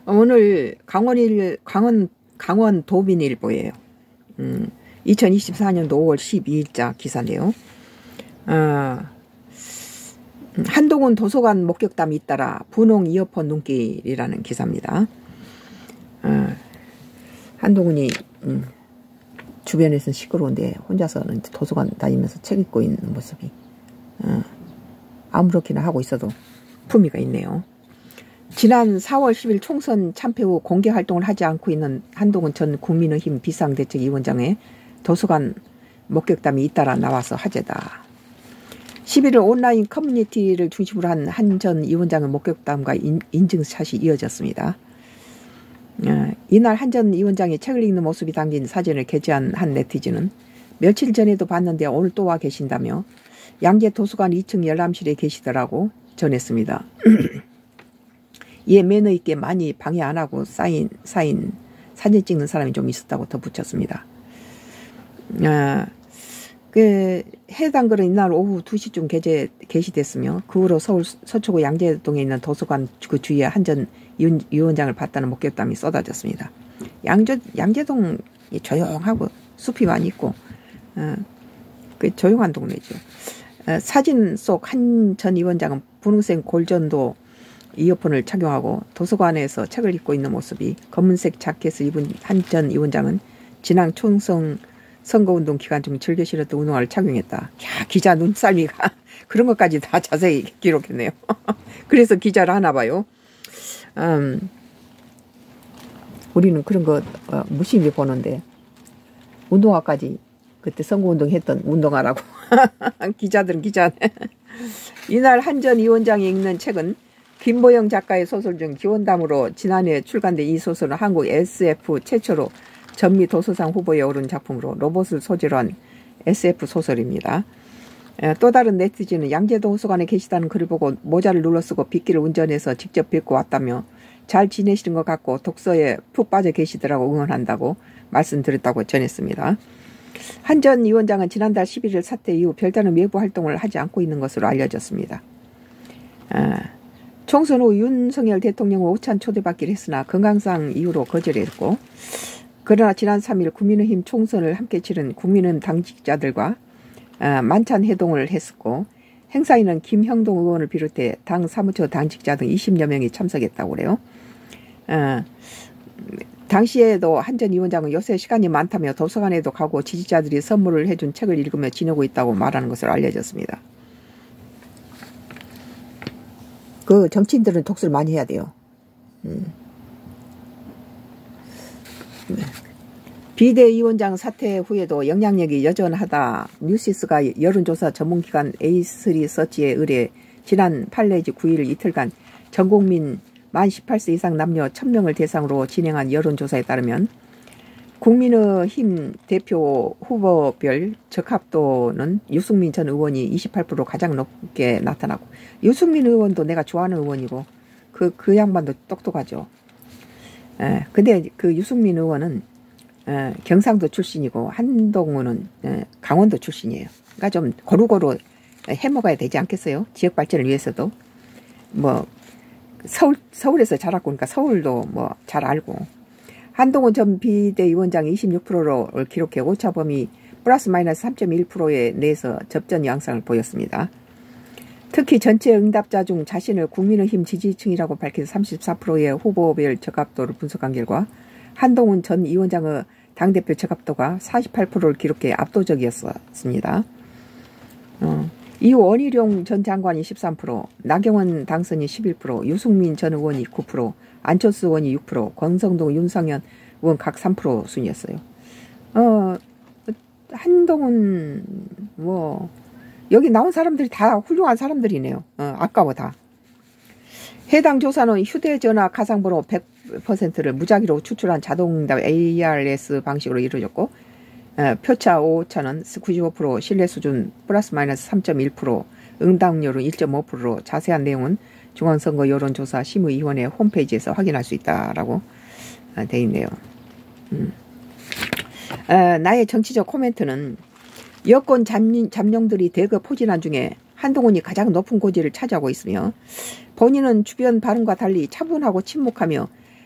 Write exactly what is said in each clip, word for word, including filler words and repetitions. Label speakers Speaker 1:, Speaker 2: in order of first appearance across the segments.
Speaker 1: 오늘 강원일, 강원, 강원 도민일보예요. 음, 이천이십사 년도 오월 십이일자 기사인데요. 어, 한동훈 도서관 목격담이 잇따라 분홍 이어폰 눈길이라는 기사입니다. 어, 한동훈이 음, 주변에서는 시끄러운데 혼자서는 도서관 다니면서 책 읽고 있는 모습이 어, 아무렇게나 하고 있어도 품위가 있네요. 지난 사월 십일 총선 참패 후 공개 활동을 하지 않고 있는 한동훈 전 국민의힘 비상대책위원장의 도서관 목격담이 잇따라 나와서 화제다. 십일일 온라인 커뮤니티를 중심으로 한 한 전 위원장의 목격담과 인, 인증샷이 이어졌습니다. 어, 이날 한 전 위원장이 책을 읽는 모습이 담긴 사진을 게재한 한 네티즌은 며칠 전에도 봤는데 오늘 또 와 계신다며 양재 도서관 이 층 열람실에 계시더라고 전했습니다. 이에 매너 있게 많이 방해 안 하고 사인, 사인, 사진 찍는 사람이 좀 있었다고 덧붙였습니다. 아, 그, 해당 글은 이날 오후 두 시쯤 게재, 게시됐으며, 그 후로 서울 서초구 양재동에 있는 도서관 그 주위에 한 전 위원장을 봤다는 목격담이 쏟아졌습니다. 양재, 양재동 조용하고 숲이 많이 있고, 어, 그 조용한 동네죠. 어, 사진 속 한 전 위원장은 분홍색 골전도 이어폰을 착용하고 도서관에서 책을 읽고 있는 모습이 검은색 자켓을 입은 한 전 위원장은 지난 총선 선거운동 기간 중 즐겨 신었던 운동화를 착용했다. 야, 기자 눈썰미가 그런 것까지 다 자세히 기록했네요. 그래서 기자를 하나 봐요. 음, 우리는 그런 거 어, 무심히 보는데 운동화까지 그때 선거운동 했던 운동화라고. 기자들은 기자네. 이날 한 전 위원장이 읽는 책은 김보영 작가의 소설 중 기원담으로 지난해 출간된 이 소설은 한국 에스에프 최초로 전미 도서상 후보에 오른 작품으로 로봇을 소재로 한 에스에프 소설입니다. 또 다른 네티즌은 양재 도서관에 계시다는 글을 보고 모자를 눌러쓰고 빗길을 운전해서 직접 뵙고 왔다며 잘 지내시는 것 같고 독서에 푹 빠져 계시더라고 응원한다고 말씀드렸다고 전했습니다. 한 전 위원장은 지난달 십일일 사태 이후 별다른 외부 활동을 하지 않고 있는 것으로 알려졌습니다. 아, 총선 후 윤석열 대통령 오찬 초대받기를 했으나 건강상 이유로 거절했고, 그러나 지난 삼일 국민의힘 총선을 함께 치른 국민의힘 당직자들과 어, 만찬 회동을 했었고, 행사에는 김형동 의원을 비롯해 당 사무처 당직자 등 이십여 명이 참석했다고 그래요. 어, 당시에도 한 전 위원장은 요새 시간이 많다며 도서관에도 가고 지지자들이 선물을 해준 책을 읽으며 지내고 있다고 말하는 것으로 알려졌습니다. 그 정치인들은 독서를 많이 해야 돼요. 음. 네. 비대위원장 사퇴 후에도 영향력이 여전하다. 뉴시스가 여론조사 전문기관 에이쓰리 서치에 의뢰 지난 팔 내지 구일 이틀간 전국민 만 십팔 세 이상 남녀 천 명을 대상으로 진행한 여론조사에 따르면 국민의힘 대표 후보별 적합도는 유승민 전 의원이 이십팔 퍼센트 가장 높게 나타나고, 유승민 의원도 내가 좋아하는 의원이고 그, 그 양반도 똑똑하죠. 에, 근데 그 유승민 의원은 에, 경상도 출신이고 한동훈은 에, 강원도 출신이에요. 그러니까 좀 고루고루 해먹어야 되지 않겠어요? 지역 발전을 위해서도. 뭐 서울, 서울에서 자랐고 그러니까 서울도 뭐 잘 알고. 한동훈 전 비대위원장이 이십육 퍼센트를 기록해 오차범위 플러스 마이너스 삼 점 일 퍼센트에 내에서 접전 양상을 보였습니다. 특히 전체 응답자 중 자신을 국민의힘 지지층이라고 밝힌 삼십사 퍼센트의 후보별 적합도를 분석한 결과 한동훈 전 위원장의 당대표 적합도가 사십팔 퍼센트를 기록해 압도적이었습니다. 어. 이후 원희룡 전 장관이 십삼 퍼센트, 나경원 당선이 십일 퍼센트, 유승민 전 의원이 구 퍼센트, 안철수 의원이 육 퍼센트, 권성동, 윤상현 의원 각 삼 퍼센트 순이었어요. 어, 한동훈, 뭐, 여기 나온 사람들이 다 훌륭한 사람들이네요. 어, 아까워 다. 해당 조사는 휴대전화 가상번호 백 퍼센트를 무작위로 추출한 자동응답 에이아르에스 방식으로 이루어졌고, 어, 표차 오차는 구십오 퍼센트, 신뢰 수준 플러스 마이너스 삼 점 일 퍼센트, 응답률은 일 점 오 퍼센트로 자세한 내용은 중앙선거 여론조사 심의위원회 홈페이지에서 확인할 수 있다라고 어, 되어 있네요. 음. 어, 나의 정치적 코멘트는 여권 잠, 잠룡들이 대거 포진한 중에 한동훈이 가장 높은 고지를 차지하고 있으며 본인은 주변 발언과 달리 차분하고 침묵하며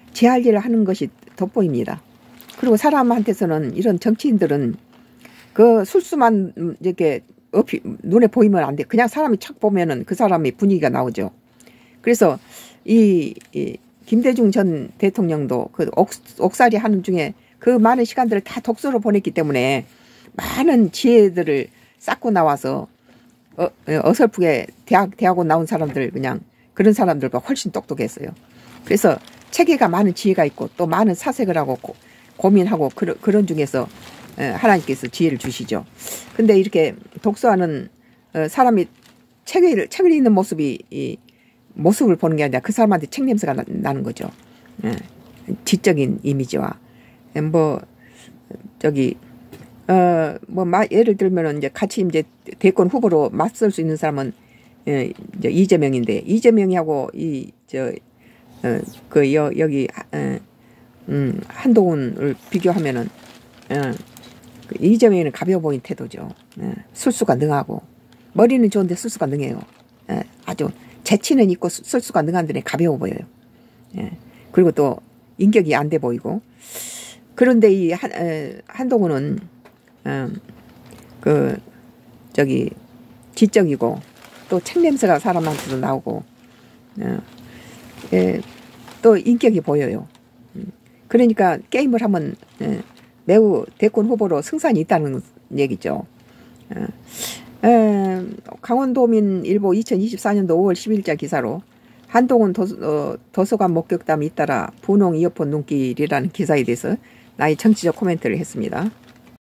Speaker 1: 제 할 일을 하는 것이 돋보입니다. 그리고 사람한테서는 이런 정치인들은 그 술수만 이렇게 어피, 눈에 보이면 안 돼. 그냥 사람이 착 보면은 그 사람의 분위기가 나오죠. 그래서 이, 이 김대중 전 대통령도 그 옥, 옥살이 하는 중에 그 많은 시간들을 다 독서로 보냈기 때문에 많은 지혜들을 쌓고 나와서 어, 어설프게 대학, 대학원 나온 사람들 그냥 그런 사람들과 훨씬 똑똑했어요. 그래서 체계가 많은 지혜가 있고 또 많은 사색을 하고 고, 고민하고 그런, 그런 중에서 하나님께서 지혜를 주시죠. 근데 이렇게 독서하는 사람이 책을, 책을 읽는 모습이 이 모습을 보는 게 아니라 그 사람한테 책 냄새가 나, 나는 거죠. 지적인 이미지와 뭐 저기 어 뭐 예를 들면은 이제 같이 이제 대권 후보로 맞설 수 있는 사람은 예, 이제 이재명인데 이재명이하고 이 저 어 그 여 여기 어, 음 한동훈을 비교하면은 어, 그 이재명이는 가벼워 보이는 태도죠. 예, 술수가 능하고 머리는 좋은데 술수가 능해요. 예, 아주 재치는 있고 술수가 능한 데는 가벼워 보여요. 예, 그리고 또 인격이 안 돼 보이고. 그런데 이 한, 에, 한동훈은 어, 그 저기 지적이고 또 책 냄새가 사람한테도 나오고 어, 예, 또 인격이 보여요. 그러니까 게임을 하면 예, 매우 대권 후보로 승산이 있다는 얘기죠. 어, 에, 강원도민일보 이천이십사 년도 오월 십일자 기사로 한동훈 도서, 어, 도서관 목격담이 잇따라 분홍 이어폰 눈길이라는 기사에 대해서 나의 정치적 코멘트를 했습니다.